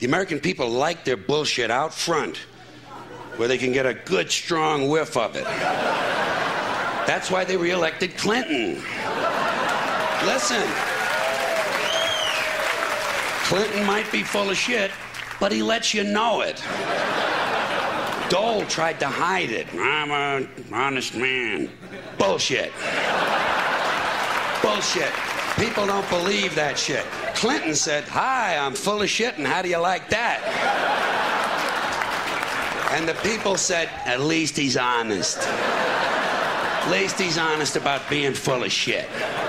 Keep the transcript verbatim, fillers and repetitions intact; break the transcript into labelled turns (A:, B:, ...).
A: The American people like their bullshit out front, where they can get a good, strong whiff of it. That's why they reelected Clinton. Listen. Clinton might be full of shit, but he lets you know it. Dole tried to hide it. I'm an honest man. Bullshit. Bullshit. People don't believe that shit. Clinton said, hi, I'm full of shit, and how do you like that? And the people said, at least he's honest. At least he's honest about being full of shit.